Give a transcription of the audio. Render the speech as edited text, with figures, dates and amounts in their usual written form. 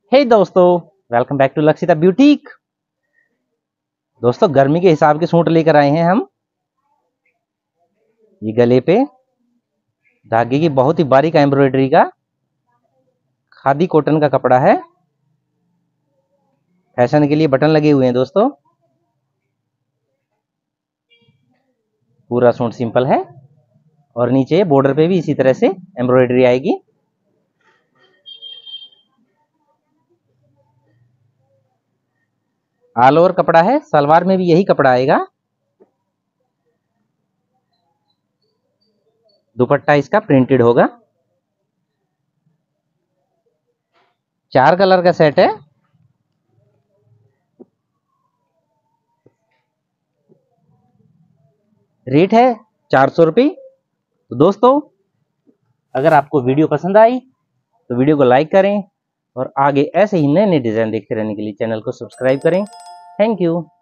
हे दोस्तों, welcome back to Lakshita boutique. दोस्तों, गर्मी के हिसाब के सूट लेकर आए हैं हम। ये गले पे धागे की बहुत ही बारीक एम्ब्रॉयडरी का खादी कॉटन का कपड़ा है। फैशन के लिए बटन लगे हुए हैं दोस्तों। पूरा सूट सिंपल है और नीचे बॉर्डर पे भी इसी तरह से एम्ब्रॉयडरी आएगी। ऑल ओवर कपड़ा है, सलवार में भी यही कपड़ा आएगा। दुपट्टा इसका प्रिंटेड होगा। 4 कलर का सेट है। रेट है 400 रुपये। तो दोस्तों, अगर आपको वीडियो पसंद आई तो वीडियो को लाइक करें और आगे ऐसे ही नए नए डिजाइन देखते रहने के लिए चैनल को सब्सक्राइब करें। Thank you.